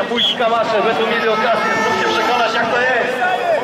pójść z Kamaszem, będą mieli okazję, znów się przekonać, jak to jest.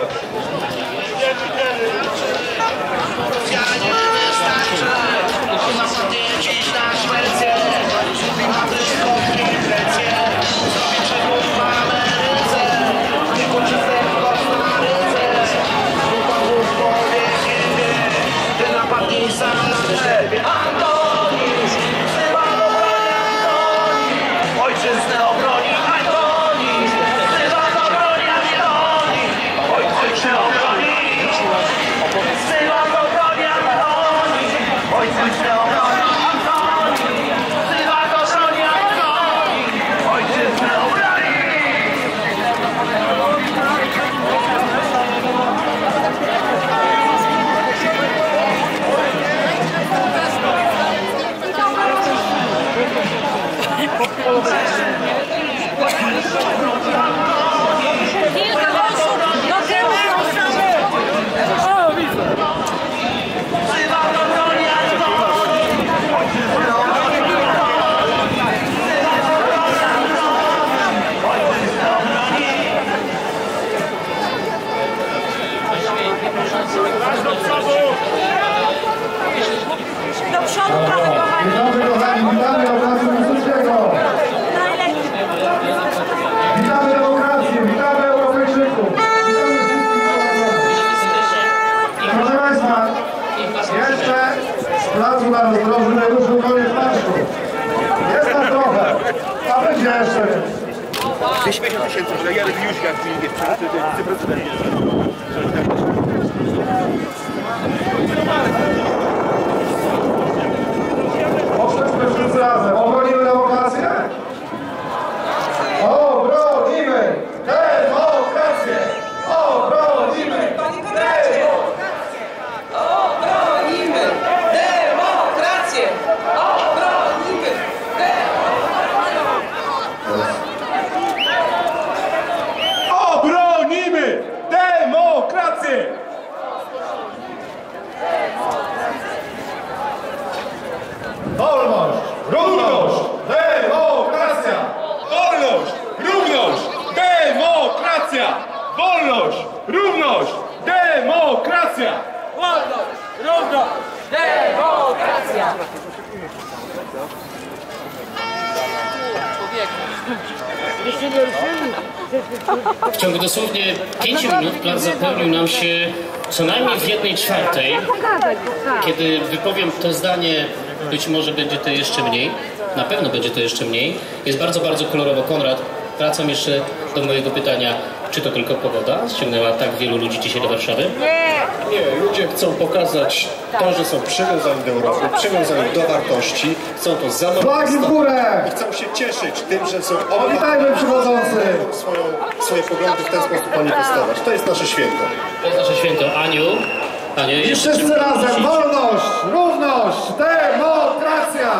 Do przodu trochę, kochani. Witamy, kochani, witamy obrazu muzycznego. Witamy demokrację, witamy Europejczyków. Witamy wszystkich. Proszę Państwa, jeszcze z placu na rozdrożu nie ruszył koniec marszu. Jest nas trochę, a będzie jeszcze więcej. 250 000, że Jarek Jóźka jest wiceprezydent. Powszechnie wszyscy razem. Obronimy demokrację? Obronimy demokrację! Obronimy demokrację! Obronimy demokrację! Obronimy Obronimy demokrację! Wolność! Równość! Demokracja! Wolność! Równość! Demokracja! Wolność! Równość! Demokracja! wolność! Równość! Demokracja! W ciągu dosłownie 5 minut plac zapełnił nam się co najmniej w 1/4. Kiedy wypowiem to zdanie, być może będzie to jeszcze mniej. Na pewno będzie to jeszcze mniej. Jest bardzo, bardzo kolorowo. Konrad, wracam jeszcze do mojego pytania. Czy to tylko pogoda ściągnęła tak wielu ludzi dzisiaj do Warszawy? Nie, ludzie chcą pokazać to, że są przywiązani do Europy, przywiązani do wartości, chcą to Flagi w górę! i chcą się cieszyć tym, że są Witajmy przewodzący! swoje poglądy w ten sposób manifestować. To jest nasze święto. To jest nasze święto. Aniu, I jeszcze wszyscy razem! Wolność! Równość! Demokracja!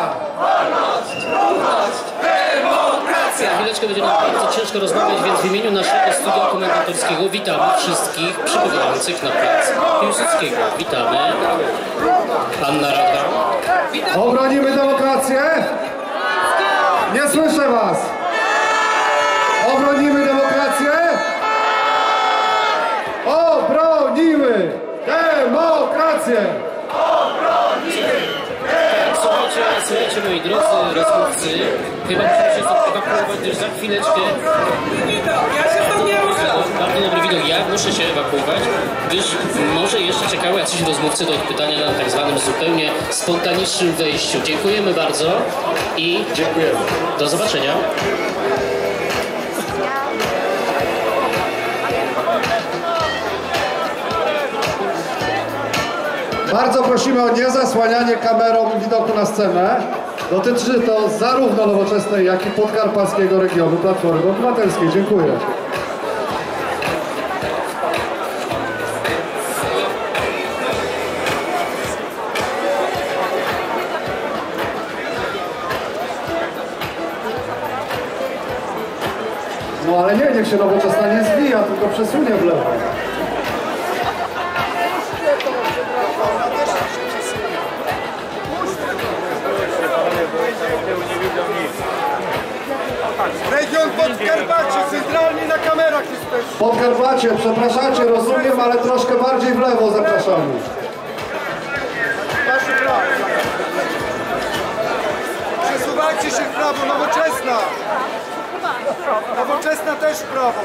chwileczkę będzie nam bardzo ciężko rozmawiać, więc w imieniu naszego studia komentatorskiego witamy wszystkich przybywających na plac Piłsudskiego. Witamy. Anna Rada. Obronimy demokrację? Nie słyszę was! Obronimy demokrację? Obronimy demokrację! Słuchajcie, moi drodzy rozmówcy, chyba musimy się ewakuować, gdyż za chwileczkę... Bardzo dobry widok, ja muszę się ewakuować, gdyż może jeszcze czekały jacyś rozmówcy do odpytania na tak zwanym zupełnie spontanicznym wejściu. Dziękujemy bardzo i Dziękujemy. do zobaczenia. Bardzo prosimy o niezasłanianie kamerą widoku na scenę. Dotyczy to zarówno Nowoczesnej, jak i podkarpackiego regionu Platformy Obywatelskiej. Dziękuję. No ale nie, niech się Nowoczesna nie zwija, tylko przesunie w lewo. Weź Region Podkarpacie, centralnie na kamerach jesteś. Podkarpacie, przepraszacie, rozumiem, ale troszkę bardziej w lewo zapraszamy. Wasze prawo. Przesuwajcie się w prawo, Nowoczesna. Nowoczesna też w prawo.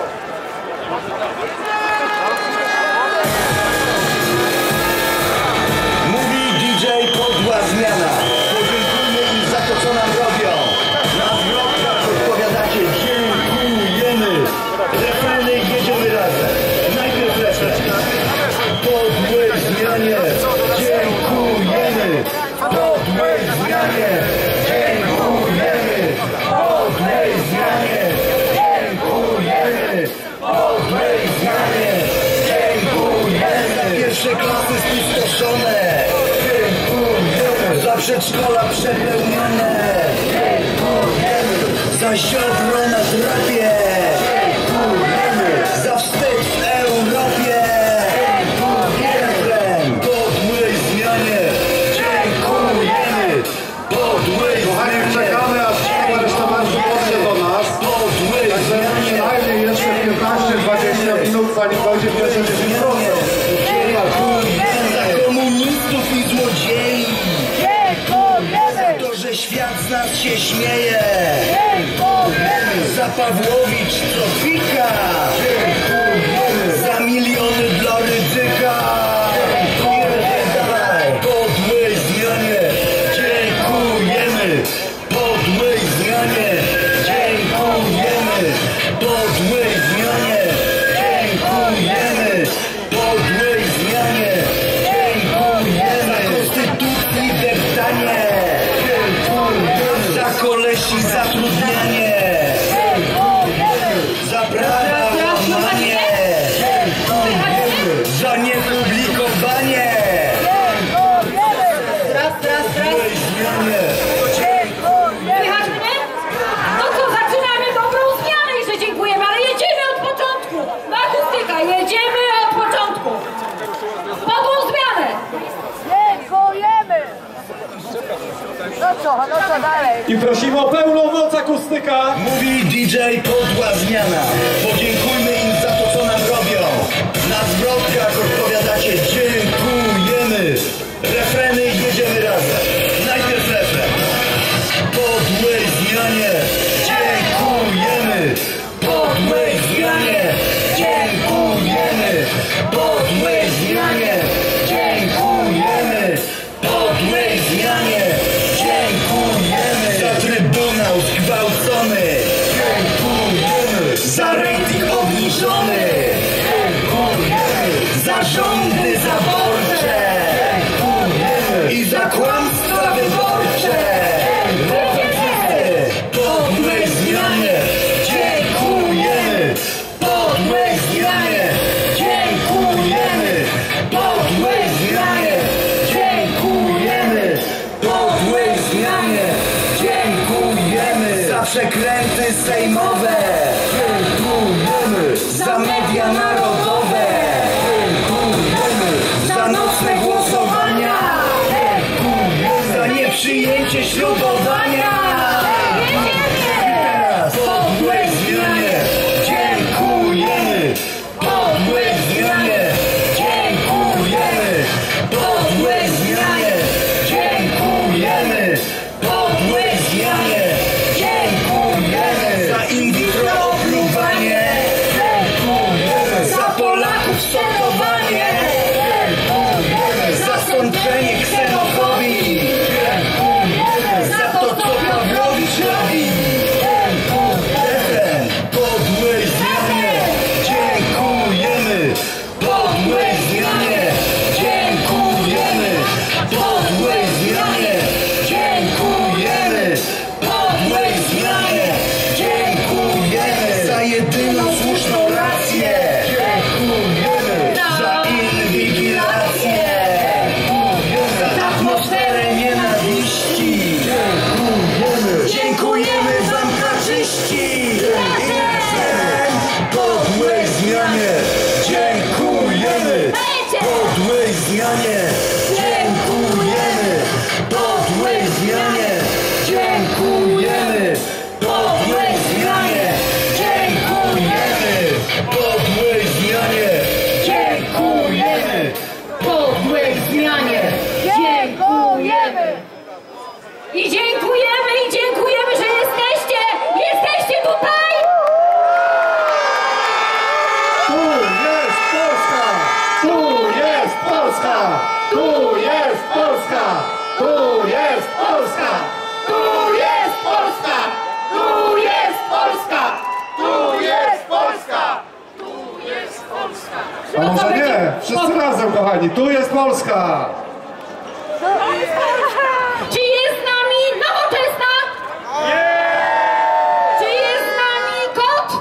Mówi DJ Podła Zmiana. Podziękujmy im za to, co nam robią. Na zwrotkach odpowiadacie dziękujemy. Refreny jedziemy razem. Najpierw refren. Podłej Zmianie dziękujemy. Podłej Zmianie dziękujemy. Podłej Zmianie dziękujemy. Podłej Zmianie dziękujemy. Pierwsze klasy spustoszone. Dziękujemy. Za przedszkola przepełnione. Dziękujemy. Za siodło na drapie. Dziękujemy. Za wstyd w Europie. Dziękujemy. Podłej Zmianie dziękujemy. Podłej Kochani, Zmianie. czekamy, aż reszta marszu dotrze do nas. Podłej Także Zmianie. przynajmniej jeszcze 15-20 minut, zanim dojdzie pierwszy 10%. Za komunistów i złodziei. Za to, że świat z nas się śmieje. Za Pawłowicz Trofika. Za miliony dla Rydzyka. Podłej Zmianie dziękujemy. Podłej Zmianie dziękujemy. Podłej Zmianie dziękujemy. Podłej Zmianie dziękujemy. Za konstytucji deptanie. Za kolesi zatrudnianie. Za prawa łamanie. Za niepublikowanie. Podłej Zmianie. Słychać mnie? No to zaczynamy dobrą zmianę i że dziękujemy, ale jedziemy od początku. Na akustyka, jedziemy od początku. Podłą zmianę. Dziękujemy! No co dalej? I prosimy o pełną moc akustyka. Mówi DJ Podła Zmiana. Podziękujmy im za to, co nam robią. Na zwrotkach odpowiadacie dziękujemy. Refreny jedziemy razem. Najpierw refren. Podłej Zmianie dziękujemy. Podłej Zmianie dziękujemy. Podłej Zmianie dziękujemy. Podłej Zmianie dziękujemy. Za Trybunał zgwałcony dziękujemy. Za rating obniżony dziękujemy. Za rządy zaborcze dziękujemy. I za kłamstwa wyborcze dziękujemy. Podłej Zmianie dziękujemy. Podłej Zmianie dziękujemy. Podłej Zmianie dziękujemy. Podłej Zmianie dziękujemy. Za przekręty sejmowe dziękujemy. Za media narodowe dziękujemy. Za nocne głosowania dziękujemy. Za nieprzyjęcie ślubowania. Teraz podłej Zmianie dziękujemy. Podłej Zmianie dziękujemy. Podłej Zmianie dziękujemy. Podłej Zmianie dziękujemy. Za in vitro opluwanie dziękujemy. Za Polaków sortowanie dziękujemy. Za sądzenie ksenofobii dziękujemy. Za to, co kochani, tu jest Polska! Czy jest z nami Nowoczesna? Czy jest z nami KOT?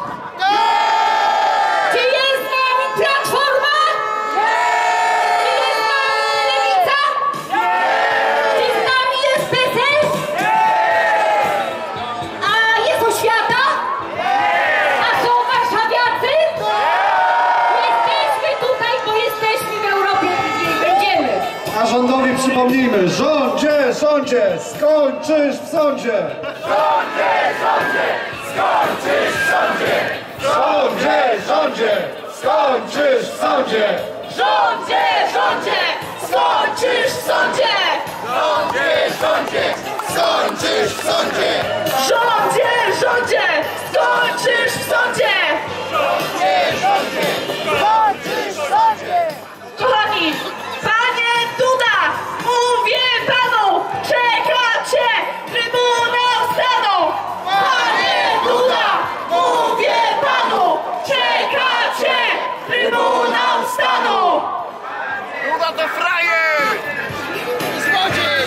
Czy jest z nami Platforma? Czy jest z nami Lewica? Czy z nami jest PSL? A jest Oświata? A są warszawiacy? Jesteśmy tutaj, bo jesteśmy w Europie i będziemy. A rządowi przypomnijmy, rządzie, sądzie, skończysz w sądzie! Rządzie, rządzie, skończysz w sądzie! Rządzie, rządzie, skończysz w sądzie! Rządzie, rządzie, skończysz w sądzie! Rządzie, rządzie, skończysz w sądzie! Rządzie, rządzie, skończysz w sądzie! Rządzie, rządzie, skończysz w sądzie! Kochani, panie Duda, mówię panu, czekacie Trybunał Stanu! Panie Duda, mówię panu, czekacie Trybunał Stanu! Duda to frajer! Złodziej!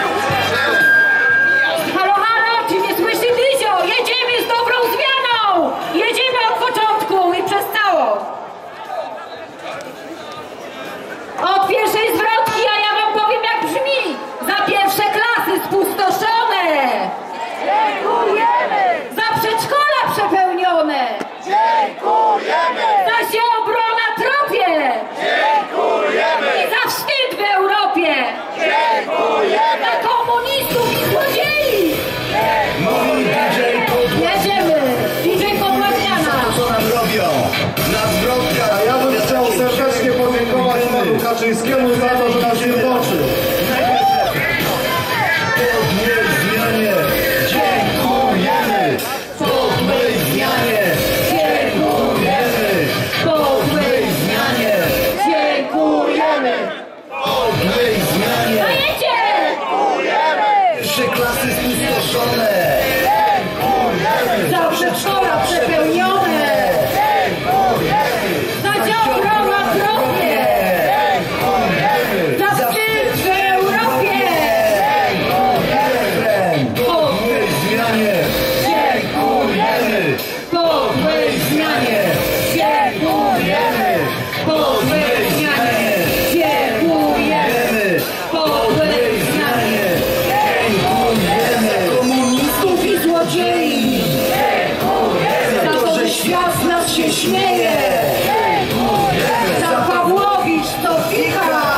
Halo, halo, czy mnie słyszy Dyzio? Jedziemy z dobrą zmianą! Jedziemy od początku i przez cało! Od pierwszej zwrotki, a ja wam powiem jak brzmi! Za pierwsze klasy spustoszone! Dziękujemy! Za przedszkola przepełnione! Dziękujemy! Za Ziobro na tropie! Dziękujemy! I za wstyd w Europie! Dziękujemy! Za komunistów i złodziei! Mój DJ Jedziemy! DJ Podłaziana! co nam robią? Na zwrotkach. A ja bym chciał serdecznie podziękować panu Kaczyńskiemu za to, że nas zjednoczył. Podłej zmianie dziękujemy! Podłej zmianie dziękujemy! Podłej zmianie Dziękujemy! podłej zmianie! Dajecie! Pierwsze klasy spustoszone! Za przedszkola przepełnione! Za Ziobro na tropie! Za wstyd w Europie! Podłej zmianie dziękujemy! Podłej zmianie! Dziękujemy! Podłej zmianie! Dziękujemy! Podłej zmianie! Dziękujemy! Komunistów i złodziei! Za to, że świat z nas się śmieje! Za Pawłowicz to ficha!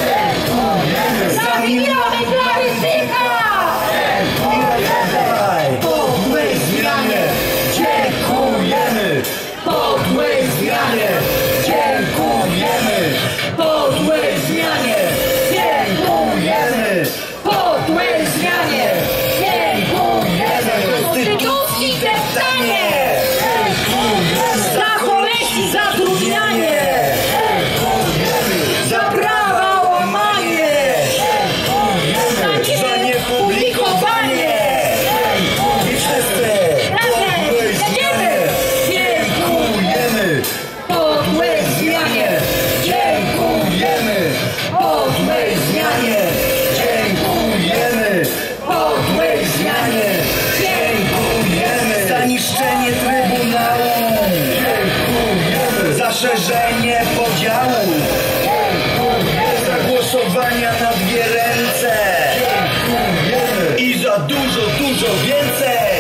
Za miliony dla Rydzyka! Podłej zmianie dziękujemy! Podłej zmianie dziękujemy! Podłej zmianie dziękujemy! Podłej zmianie! Dziękujemy! Konstytucji deptanie! Za boleści zatrudnianie! Za prawa łamanie! Za Niepublikowanie! I wszyscy podłej zmianie dziękujemy! Podłej zmianie! Dziękujemy! Podłej zmianie dziękujemy! Podłej zmianie dziękujemy! Za niszczenie Trybunału dziękujemy! Za szerzenie podziału dziękujemy! Za głosowania na dwie ręce dziękujemy! I za dużo, dużo więcej!